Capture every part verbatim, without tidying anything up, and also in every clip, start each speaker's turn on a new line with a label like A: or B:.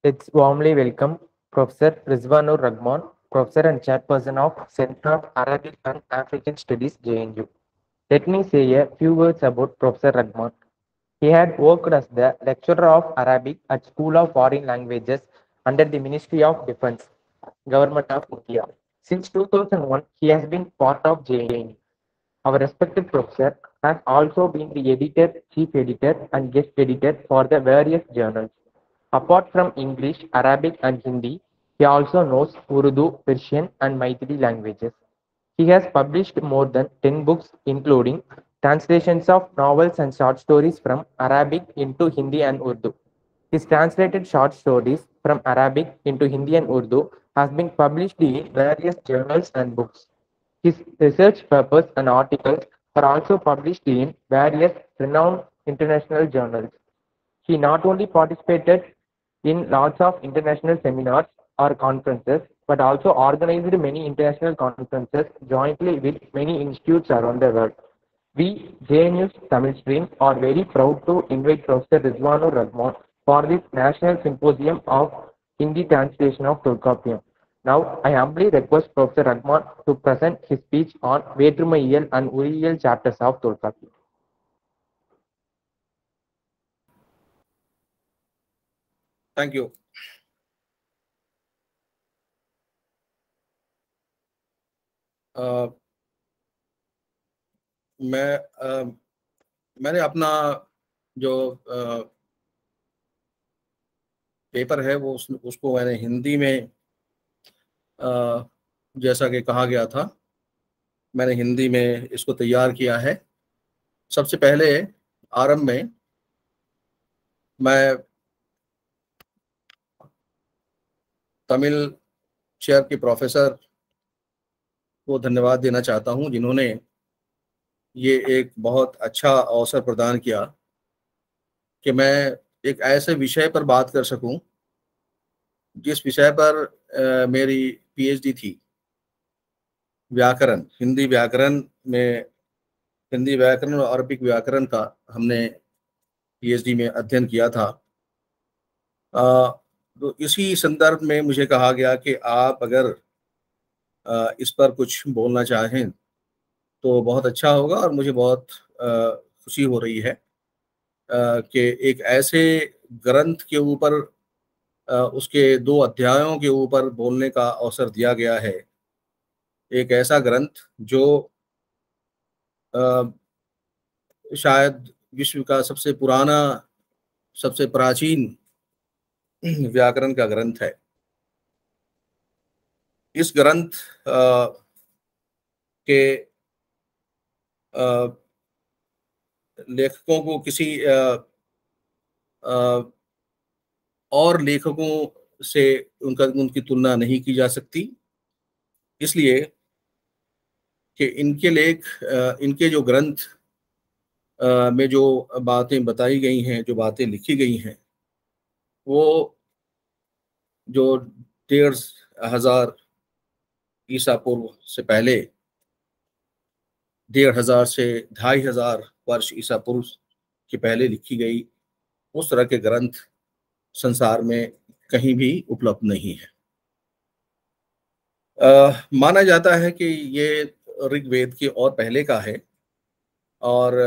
A: Let's warmly welcome Professor Rizwanur Rahman, Professor and Chairperson of Center of Arabic and African Studies, J N U. Let me say a few words about Professor Rahman. He had worked as the lecturer of Arabic at School of Foreign Languages under the Ministry of Defense, Government of India. Since two thousand one, he has been part of J N U. Our respected professor has also been the editor, chief editor, and guest editor for the various journals. Apart from English, Arabic, and Hindi, he also knows Urdu, Persian, and Maithili languages. He has published more than ten books, including translations of novels and short stories from Arabic into Hindi and Urdu. His translated short stories from Arabic into Hindi and Urdu has been published in various journals and books. His research papers and articles are also published in various renowned international journals. He not only participated in lots of international seminars or conferences, but also organized many international conferences jointly with many institutes around the world. We, J N U's Tamil stream, are very proud to invite Professor Rizwanur Rahman for this National Symposium of Hindi Translation of Tolkappiyam. Now, I humbly request Professor Rahman to present his speech on Vetrumaiiyal and Uriyal chapters of Tolkappiyam.
B: Thank you. Uh, मैं uh, मैंने अपना जो uh, paper है वो उस, उसको मैंने हिंदी में uh, जैसा कि कहा गया था, मैंने हिंदी में इसको तैयार किया है। सबसे पहले आरंभ में मैं तमिल चेयर के प्रोफेसर को धन्यवाद देना चाहता हूं, जिन्होंने ये एक बहुत अच्छा अवसर प्रदान किया कि मैं एक ऐसे विषय पर बात कर सकूं जिस विषय पर आ, मेरी पीएचडी थी, व्याकरण, हिंदी व्याकरण में, हिंदी व्याकरण और अरबिक व्याकरण का हमने पीएचडी में अध्ययन किया था। आ, तो इसी संदर्भ में मुझे कहा गया कि आप अगर आ, इस पर कुछ बोलना चाहें तो बहुत अच्छा होगा, और मुझे बहुत आ, खुशी हो रही है कि एक ऐसे ग्रंथ के ऊपर, उसके दो अध्यायों के ऊपर बोलने का अवसर दिया गया है। एक ऐसा ग्रंथ जो आ, शायद विश्व का सबसे पुराना, सबसे प्राचीन व्याकरण का ग्रंथ है। इस ग्रंथ आ, के आ, लेखकों को किसी आ, आ, और लेखकों से उनका उनकी तुलना नहीं की जा सकती, इसलिए कि इनके लेख, इनके जो ग्रंथ में जो बातें बताई गई हैं, जो बातें लिखी गई हैं, वो जो डेढ़ हजार ईसा पूर्व से पहले, डेढ़ हजार से ढाई हजार वर्ष ईसा पूर्व के पहले लिखी गई, उस तरह के ग्रंथ संसार में कहीं भी उपलब्ध नहीं है। आ, माना जाता है कि ये ऋग्वेद के और पहले का है, और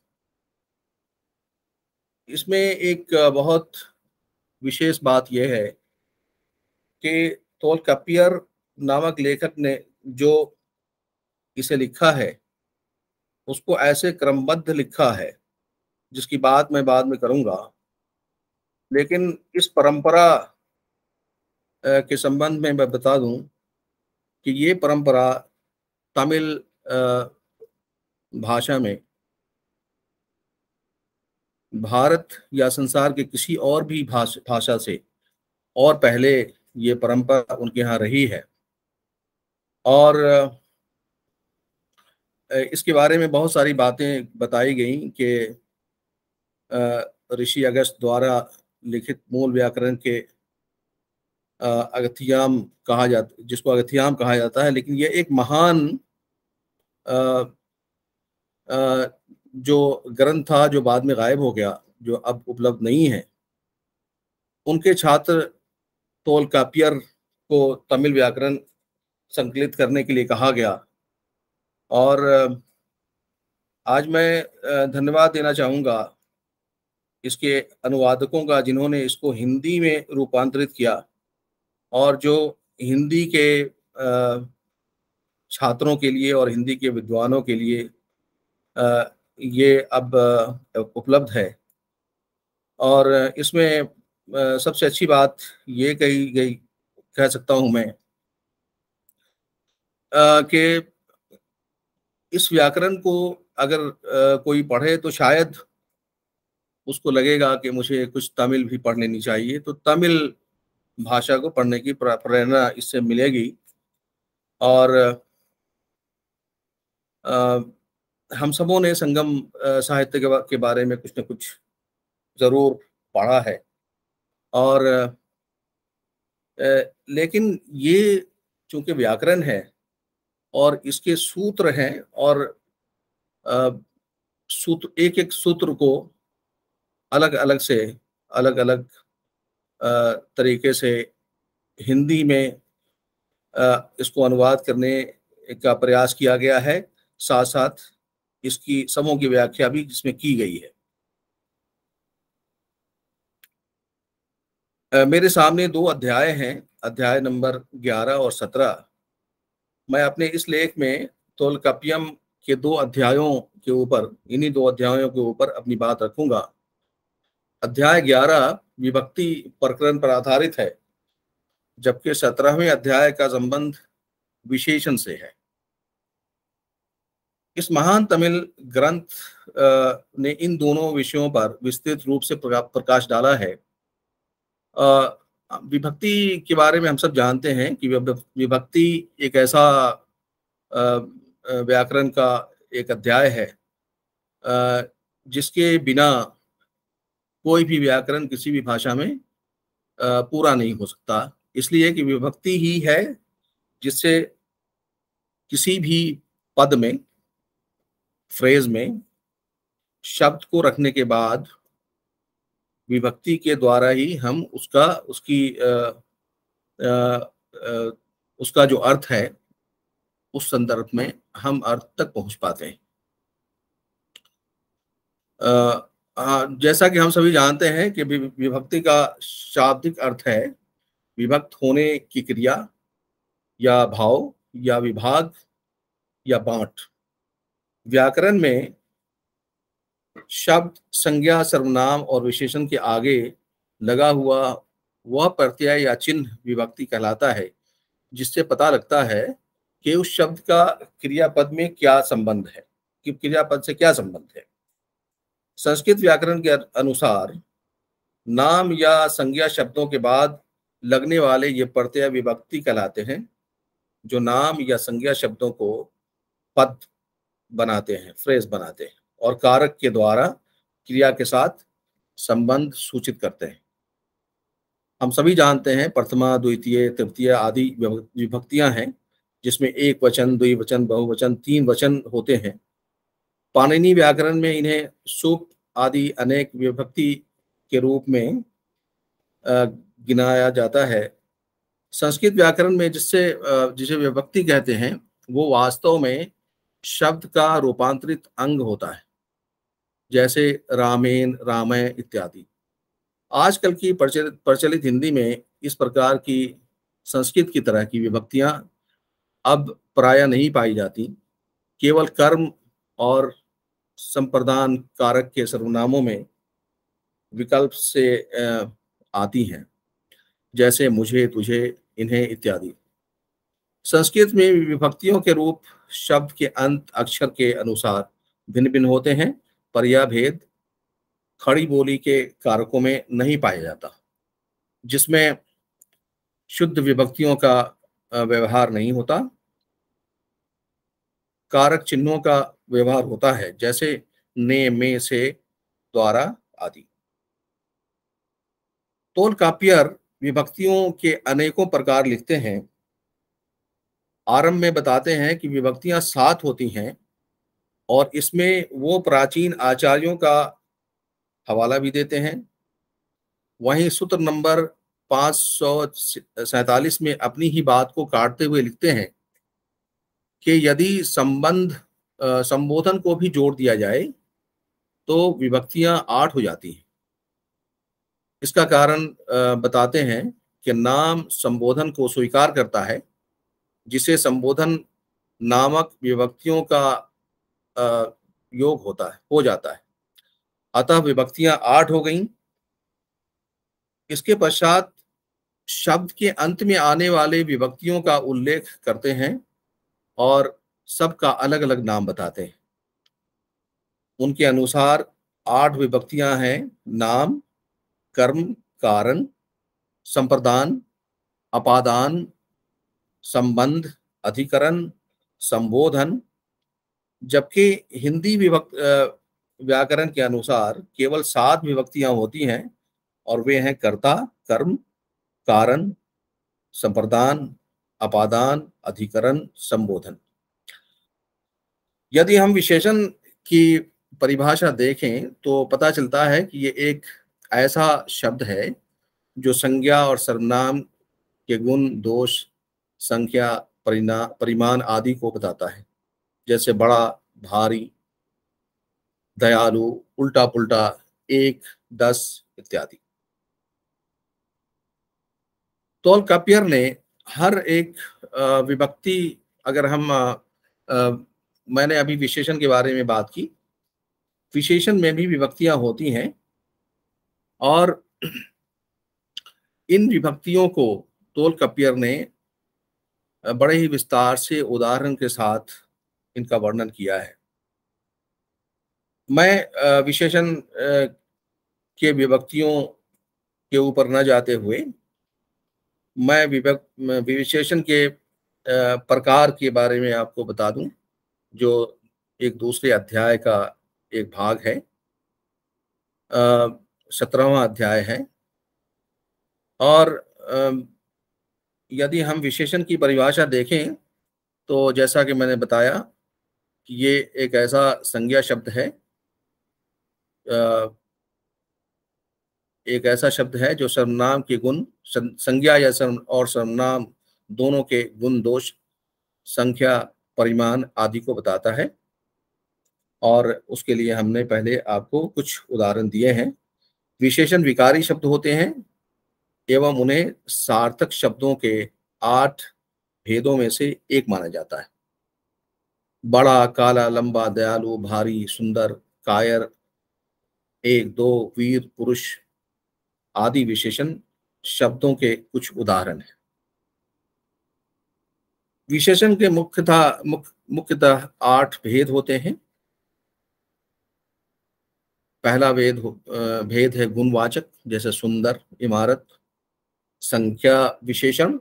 B: इसमें एक बहुत विशेष बात यह है कि तोल्काप्पियर नामक लेखक ने जो इसे लिखा है उसको ऐसे क्रमबद्ध लिखा है जिसकी बात मैं बाद में करूंगा, लेकिन इस परंपरा के संबंध में मैं बता दूं कि ये परंपरा तमिल भाषा में भारत या संसार के किसी और भी भाषा से और पहले ये परंपरा उनके यहाँ रही है। और इसके बारे में बहुत सारी बातें बताई गई कि ऋषि अगस्त्य द्वारा लिखित मूल व्याकरण के अगस्त्याम कहा जाता, जिसको अगस्त्याम कहा जाता है, लेकिन ये एक महान आ, आ, जो ग्रंथ था जो बाद में गायब हो गया, जो अब उपलब्ध नहीं है। उनके छात्र तोलकापियर को तमिल व्याकरण संकलित करने के लिए कहा गया। और आज मैं धन्यवाद देना चाहूँगा इसके अनुवादकों का, जिन्होंने इसको हिंदी में रूपांतरित किया, और जो हिंदी के छात्रों के लिए और हिंदी के विद्वानों के लिए ये अब उपलब्ध है। और इसमें सबसे अच्छी बात ये कही गई, कह सकता हूँ मैं, कि इस व्याकरण को अगर कोई पढ़े तो शायद उसको लगेगा कि मुझे कुछ तमिल भी पढ़ लेनी चाहिए, तो तमिल भाषा को पढ़ने की प्रेरणा इससे मिलेगी। और आ, हम सबों ने संगम साहित्य के, के बारे में कुछ न कुछ जरूर पढ़ा है। और आ, लेकिन ये चूंकि व्याकरण है और इसके सूत्र हैं, और आ, सूत्र, एक एक सूत्र को अलग अलग से अलग अलग तरीके से हिंदी में आ, इसको अनुवाद करने का प्रयास किया गया है, साथ साथ इसकी समों की व्याख्या भी जिसमें की गई है। आ, मेरे सामने दो अध्याय हैं, अध्याय नंबर ग्यारह और सत्रह। मैं अपने इस लेख में तोलकाप्पियम के दो अध्यायों के ऊपर, इन्हीं दो अध्यायों के ऊपर अपनी बात रखूंगा। अध्याय ग्यारह विभक्ति प्रकरण पर आधारित है, जबकि सत्रहवें अध्याय का संबंध विशेषण से है। इस महान तमिल ग्रंथ ने इन दोनों विषयों पर विस्तृत रूप से प्रकाश डाला है। विभक्ति के बारे में हम सब जानते हैं कि विभक्ति एक ऐसा व्याकरण का एक अध्याय है जिसके बिना कोई भी व्याकरण किसी भी भाषा में पूरा नहीं हो सकता, इसलिए कि विभक्ति ही है जिससे किसी भी पद में, फ्रेज में शब्द को रखने के बाद विभक्ति के द्वारा ही हम उसका उसकी आ, आ, आ, उसका जो अर्थ है उस संदर्भ में हम अर्थ तक पहुंच पाते हैं। आ, जैसा कि हम सभी जानते हैं कि विभक्ति का शाब्दिक अर्थ है विभक्त होने की क्रिया या भाव या विभाग या बांट। व्याकरण में शब्द, संज्ञा, सर्वनाम और विशेषण के आगे लगा हुआ वह प्रत्यय या चिन्ह विभक्ति कहलाता है, जिससे पता लगता है कि उस शब्द का क्रियापद में क्या संबंध है, कि क्रियापद से क्या संबंध है। संस्कृत व्याकरण के अनुसार नाम या संज्ञा शब्दों के बाद लगने वाले ये प्रत्यय विभक्ति कहलाते हैं, जो नाम या संज्ञा शब्दों को पद बनाते हैं, फ्रेज बनाते हैं और कारक के द्वारा क्रिया के साथ संबंध सूचित करते हैं। हम सभी जानते हैं प्रथमा, द्वितीय, तृतीय आदि विभक्तियां हैं, जिसमें एक वचन, द्विवचन, बहुवचन, तीन वचन होते हैं। पाणिनि व्याकरण में इन्हें सुप आदि अनेक विभक्ति के रूप में गिनाया जाता है। संस्कृत व्याकरण में जिससे जिसे विभक्ति कहते हैं वो वास्तव में शब्द का रूपांतरित अंग होता है, जैसे रामेन, रामय इत्यादि। आजकल की प्रचलित प्रचलित हिंदी में इस प्रकार की संस्कृत की तरह की विभक्तियां अब प्रायः नहीं पाई जाती। केवल कर्म और संप्रदान कारक के सर्वनामों में विकल्प से आती हैं, जैसे मुझे, तुझे, इन्हें इत्यादि। संस्कृत में विभक्तियों के रूप शब्द के अंत अक्षर के अनुसार भिन्न भिन्न होते हैं, पर यह भेद खड़ी बोली के कारकों में नहीं पाया जाता, जिसमें शुद्ध विभक्तियों का व्यवहार नहीं होता, कारक चिन्हों का व्यवहार होता है, जैसे ने, में, से, द्वारा आदि। तोलकाप्पियर विभक्तियों के अनेकों प्रकार लिखते हैं। आरंभ में बताते हैं कि विभक्तियां सात होती हैं और इसमें वो प्राचीन आचार्यों का हवाला भी देते हैं। वहीं सूत्र नंबर पाँच सौ सैतालीस में अपनी ही बात को काटते हुए लिखते हैं कि यदि संबंध संबोधन को भी जोड़ दिया जाए तो विभक्तियां आठ हो जाती हैं। इसका कारण बताते हैं कि नाम संबोधन को स्वीकार करता है, जिसे संबोधन नामक विभक्तियों का योग होता है हो जाता है। अतः विभक्तियां आठ हो गईं। इसके पश्चात शब्द के अंत में आने वाले विभक्तियों का उल्लेख करते हैं और सबका अलग अलग नाम बताते हैं। उनके अनुसार आठ विभक्तियां हैं: नाम, कर्म, कारण, संप्रदान, अपादान, संबंध, अधिकरण, संबोधन। जबकि हिंदी विभक्त व्याकरण के अनुसार केवल सात विभक्तियां होती हैं और वे हैं कर्ता, कर्म, कारण, संप्रदान, अपादान, अधिकरण, संबोधन। यदि हम विशेषण की परिभाषा देखें तो पता चलता है कि ये एक ऐसा शब्द है जो संज्ञा और सर्वनाम के गुण, दोष, संख्या, परिणा परिमाण आदि को बताता है, जैसे बड़ा, भारी, दयालु, उल्टा पुल्टा, एक, दस इत्यादि। तोल्काप्पियर ने हर एक विभक्ति, अगर हम आ, आ, मैंने अभी विशेषण के बारे में बात की, विशेषण में भी विभक्तियां होती हैं और इन विभक्तियों को तोल्काप्पियर ने बड़े ही विस्तार से उदाहरण के साथ इनका वर्णन किया है। मैं विशेषण के विभक्तियों के ऊपर न जाते हुए मैं विभक्त विशेषण के प्रकार के बारे में आपको बता दूं, जो एक दूसरे अध्याय का एक भाग है, सत्रहवां अध्याय है। और यदि हम विशेषण की परिभाषा देखें तो जैसा कि मैंने बताया कि ये एक ऐसा संज्ञा शब्द है, एक ऐसा शब्द है जो सर्वनाम के गुण, संज्ञा या सर्व और सर्वनाम दोनों के गुण, दोष, संख्या, परिमाण आदि को बताता है। और उसके लिए हमने पहले आपको कुछ उदाहरण दिए हैं। विशेषण विकारी शब्द होते हैं एवं उन्हें सार्थक शब्दों के आठ भेदों में से एक माना जाता है। बड़ा, काला, लंबा, दयालु, भारी, सुंदर, कायर, एक, दो, वीर, पुरुष आदि विशेषण शब्दों के कुछ उदाहरण हैं। विशेषण के मुख्यतः मुख्यतः आठ भेद होते हैं। पहला भेद भेद है गुणवाचक, जैसे सुंदर, इमारत। संख्या विशेषण,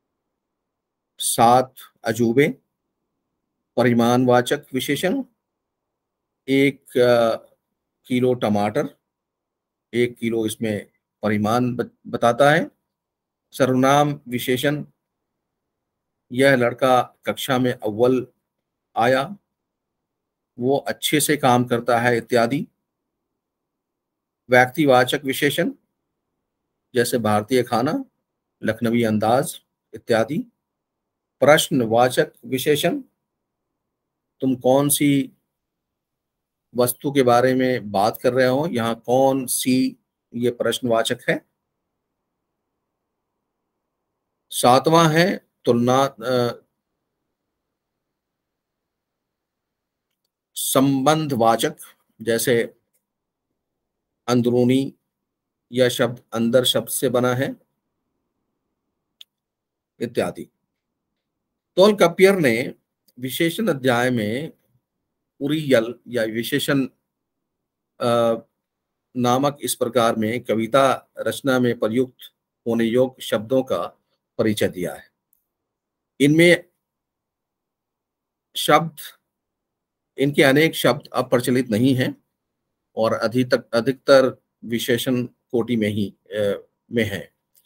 B: सात अजूबे। परिमाणवाचक विशेषण, एक किलो टमाटर, एक किलो इसमें परिमाण बताता है। सर्वनाम विशेषण, यह लड़का कक्षा में अव्वल आया, वो अच्छे से काम करता है इत्यादि। व्यक्तिवाचक विशेषण, जैसे भारतीय खाना, लखनवी अंदाज इत्यादि। प्रश्नवाचक विशेषण, तुम कौन सी वस्तु के बारे में बात कर रहे हो, यहाँ कौन सी ये प्रश्नवाचक है। सातवां है तुलना संबंधवाचक, जैसे अंदरूनी, यह शब्द अंदर शब्द से बना है इत्यादि। तोल्काप्पियर ने विशेषण अध्याय में उरियल या विशेषण नामक इस प्रकार में कविता रचना में प्रयुक्त होने योग्य शब्दों का परिचय दिया है। इनमें शब्द इनके अनेक शब्द अब प्रचलित नहीं हैं और अधिक अधिकतर विशेषण कोटि में ही में है।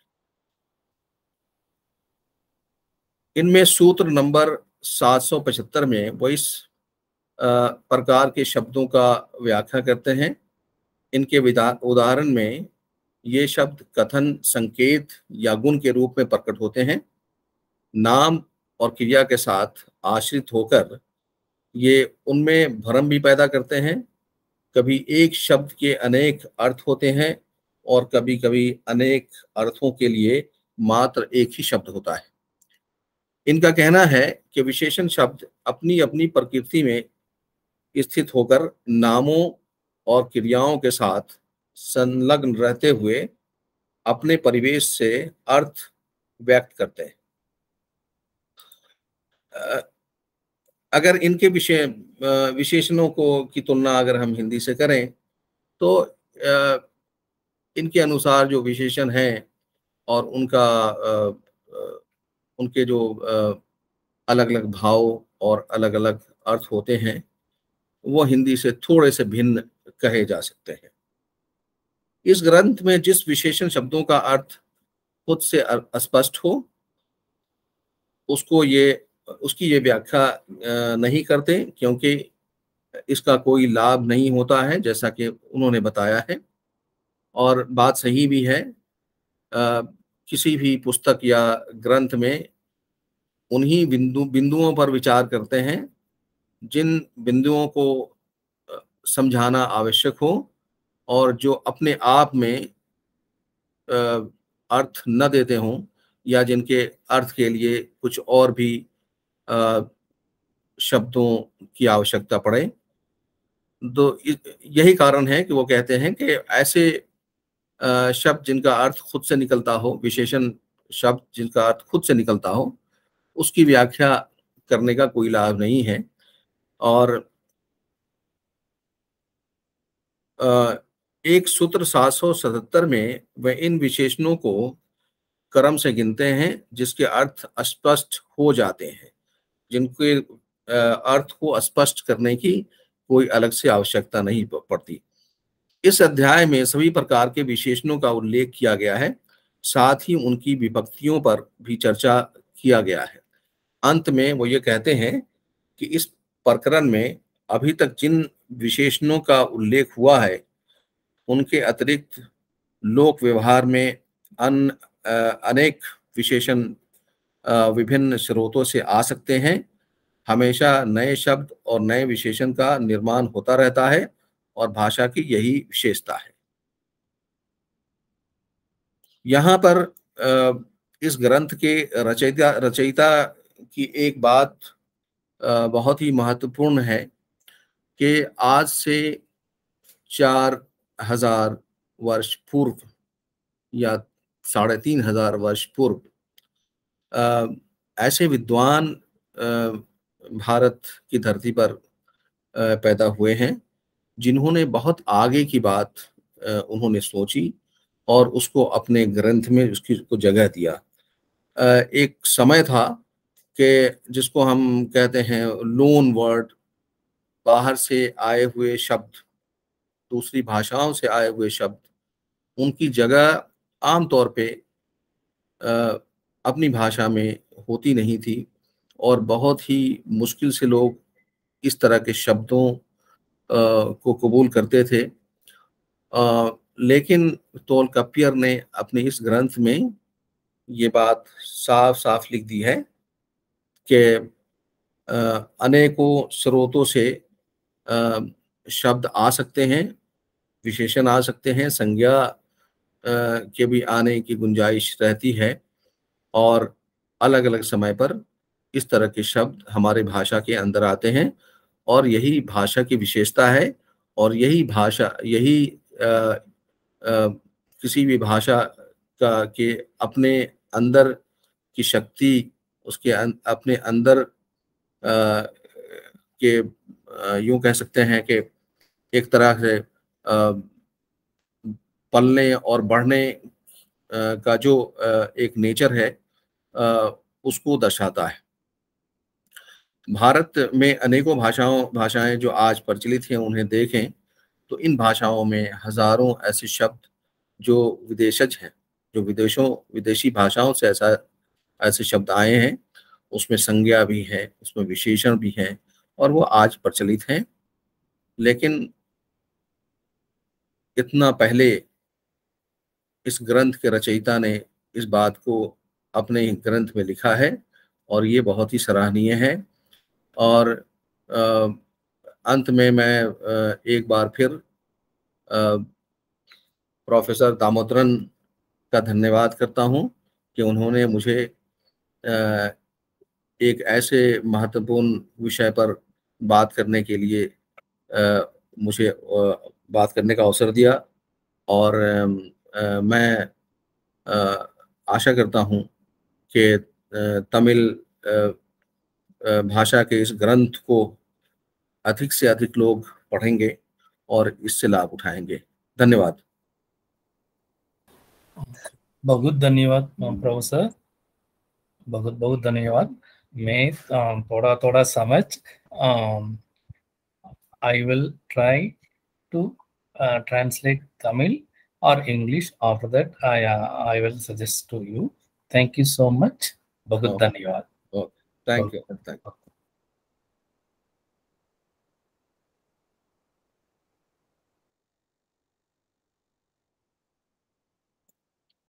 B: इनमें सूत्र नंबर सात सौ पचहत्तर में वो इस प्रकार के शब्दों का व्याख्या करते हैं। इनके उदाहरण में ये शब्द कथन, संकेत या गुण के रूप में प्रकट होते हैं। नाम और क्रिया के साथ आश्रित होकर ये उनमें भ्रम भी पैदा करते हैं। कभी एक शब्द के अनेक अर्थ होते हैं और कभी कभी अनेक अर्थों के लिए मात्र एक ही शब्द होता है। इनका कहना है कि विशेषण शब्द अपनी अपनी प्रकृति में स्थित होकर नामों और क्रियाओं के साथ संलग्न रहते हुए अपने परिवेश से अर्थ व्यक्त करते हैं। अ, अगर इनके विषय अ, विशेषणों को की तुलना अगर हम हिंदी से करें तो अ, इनके अनुसार जो विशेषण हैं और उनका अ, अ, उनके जो अलग अलग भाव और अलग अलग अर्थ होते हैं वो हिंदी से थोड़े से भिन्न कहे जा सकते हैं। इस ग्रंथ में जिस विशेषण शब्दों का अर्थ खुद से अ- स्पष्ट हो उसको ये उसकी ये व्याख्या अ, नहीं करते, क्योंकि इसका कोई लाभ नहीं होता है, जैसा कि उन्होंने बताया है। और बात सही भी है। अ, किसी भी पुस्तक या ग्रंथ में उन्हीं बिंदु बिंदुओं पर विचार करते हैं जिन बिंदुओं को अ, समझाना आवश्यक हो और जो अपने आप में अ, अर्थ न देते हों या जिनके अर्थ के लिए कुछ और भी अ, शब्दों की आवश्यकता पड़े। तो इ- यही कारण है कि वो कहते हैं कि ऐसे अ, शब्द जिनका अर्थ खुद से निकलता हो, विशेषण शब्द जिनका अर्थ खुद से निकलता हो, उसकी व्याख्या करने का कोई लाभ नहीं है। और अ, एक सूत्र सात सौ सतहत्तर में वह इन विशेषणों को क्रम से गिनते हैं जिसके अर्थ अस्पष्ट हो जाते हैं, जिनके अ, अर्थ को स्पष्ट करने की कोई अलग से आवश्यकता नहीं प- पड़ती। इस अध्याय में सभी प्रकार के विशेषणों का उल्लेख किया गया है, साथ ही उनकी विभक्तियों पर भी चर्चा किया गया है। अंत में वो ये कहते हैं कि इस प्रकरण में अभी तक जिन विशेषणों का उल्लेख हुआ है उनके अतिरिक्त लोक व्यवहार में अन अ, अनेक विशेषण अ, विभिन्न स्रोतों से आ सकते हैं। हमेशा नए शब्द और नए विशेषण का निर्माण होता रहता है और भाषा की यही विशेषता है। यहाँ पर अ, इस ग्रंथ के रचयिता रचयिता की एक बात अ, बहुत ही महत्वपूर्ण है कि आज से चार हजार वर्ष पूर्व या साढ़े तीन हजार वर्ष पूर्व अ, ऐसे विद्वान अ, भारत की धरती पर अ, पैदा हुए हैं जिन्होंने बहुत आगे की बात अ, उन्होंने सोची और उसको अपने ग्रंथ में उसकी को जगह दिया। अ, एक समय था कि जिसको हम कहते हैं लोन वर्ड, बाहर से आए हुए शब्द, दूसरी भाषाओं से आए हुए शब्द, उनकी जगह आमतौर पे अ, अपनी भाषा में होती नहीं थी और बहुत ही मुश्किल से लोग इस तरह के शब्दों अ, को कबूल करते थे। अ, लेकिन तोलकाप्पियर ने अपने इस ग्रंथ में ये बात साफ साफ लिख दी है कि अ, अनेकों स्रोतों से अ, शब्द आ सकते हैं, विशेषण आ सकते हैं, संज्ञा अ, के भी आने की गुंजाइश रहती है और अलग अलग समय पर इस तरह के शब्द हमारे भाषा के अंदर आते हैं और यही भाषा की विशेषता है। और यही भाषा यही अ, अ, किसी भी भाषा का के अपने अंदर की शक्ति, उसके अन, अपने अंदर अ, के अ, यूं कह सकते हैं कि एक तरह से अ, पलने और बढ़ने अ, का जो अ, एक नेचर है अ, उसको दर्शाता है। भारत में अनेकों भाषाओं भाषाएं जो आज प्रचलित हैं उन्हें देखें तो इन भाषाओं में हजारों ऐसे शब्द जो विदेशज हैं, जो विदेशों विदेशी भाषाओं से ऐसा ऐसे शब्द आए हैं, उसमें संज्ञा भी है, उसमें विशेषण भी हैं और वो आज प्रचलित हैं। लेकिन इतना पहले इस ग्रंथ के रचयिता ने इस बात को अपने ग्रंथ में लिखा है और ये बहुत ही सराहनीय है। और आ, अंत में मैं आ, एक बार फिर प्रोफेसर दामोदरन का धन्यवाद करता हूँ कि उन्होंने मुझे आ, एक ऐसे महत्वपूर्ण विषय पर बात करने के लिए आ, मुझे आ, बात करने का अवसर दिया। और आ, मैं आ, आशा करता हूँ कि तमिल भाषा के इस ग्रंथ को अधिक से अधिक लोग पढ़ेंगे और इससे लाभ उठाएंगे। धन्यवाद।
C: बहुत धन्यवाद प्रोफेसर, बहुत बहुत धन्यवाद। मैं थोड़ा थोड़ा समझ, I will try to uh, translate Tamil or English. After that, I uh, I will suggest to you. Thank you so much. बहुत धन्यवाद।
B: Thank you.